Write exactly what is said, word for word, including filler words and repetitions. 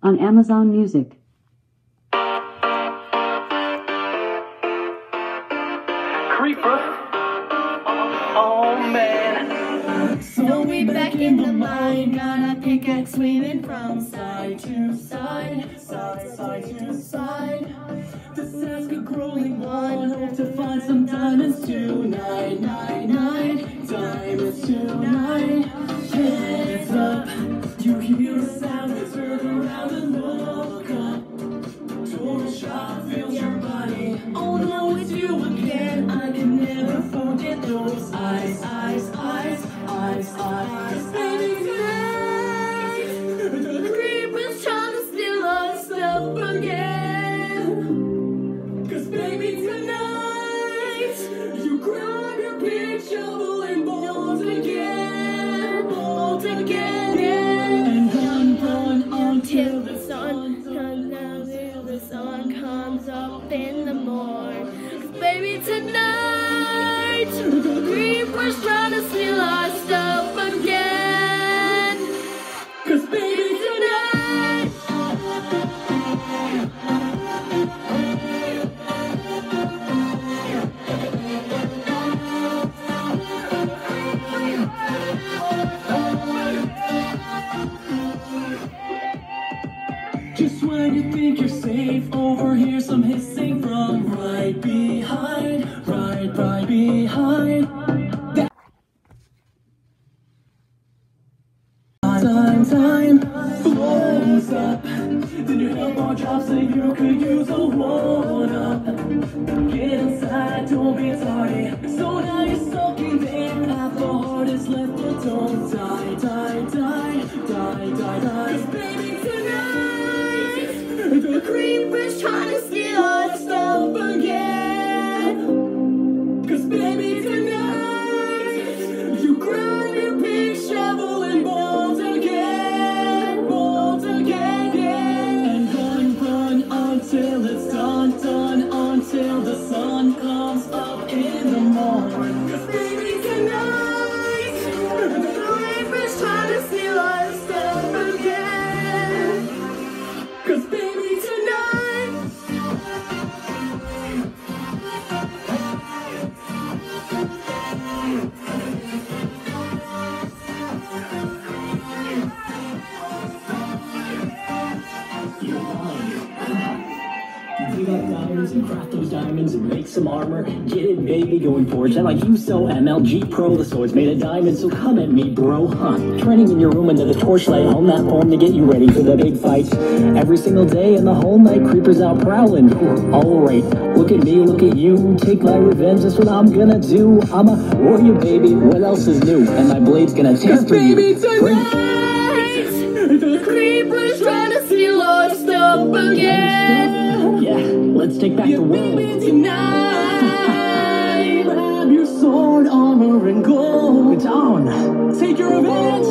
on Amazon Music. Creeper. Oh man. So we back in the mine, got a pickaxe swinging from side to side, side, side to side. The sands could growing one, hope to find some diamonds tonight, night, night, diamonds tonight. Heads up, you hear a sound, turn around and look up. Total shock fills your body. Oh no, it's you again. I can never forget those eyes, eyes, eyes, eyes, eyes. Baby, tonight, the creeper's trying to steal our stuff again. Cause baby, tonight, you grab your big shovel and bolt again, bolt again, and run, run until the sun, until the sun comes up in the morning. Cause baby, tonight, the creeper's trying to steal our stuff again. Cause baby, tonight, just when you think you're safe, overhear some hissing from right behind, right, right behind. That time, time blows up. Then your health bar drops and you could use a one up. Get inside, don't be tardy. So now you're soaking there. Half the heart is left, but don't die, die, die, die, die, die. Cause baby, tonight, the creeper's trying to steal our stuff again. Cause baby, tonight, you grab your big shovel and bolt again, bolt again, yeah. And run, run until it's done, done, until the sun comes up in the morning. Cause baby, tonight, the creeper's trying to steal our stuff again. Cause baby, tonight, you're lying. Dig up diamonds and craft those diamonds and make some armor. Get it, baby, going forge. And like you sell M L G Pro, the sword's made of diamonds, so come at me, bro, huh? Training in your room under the torchlight, hone that form to get you ready for the big fight. Every single day and the whole night, creepers out prowling. Alright, look at me, look at you. Take my revenge, that's what I'm gonna do. I'm a warrior, baby, what else is new? And my blade's gonna tear for you. baby, tonight, the creeper's trying to steal our stuff again. Yeah, let's take back Yeah, the world. baby, tonight, grab your sword, armor, and gold. It's on. Take your revenge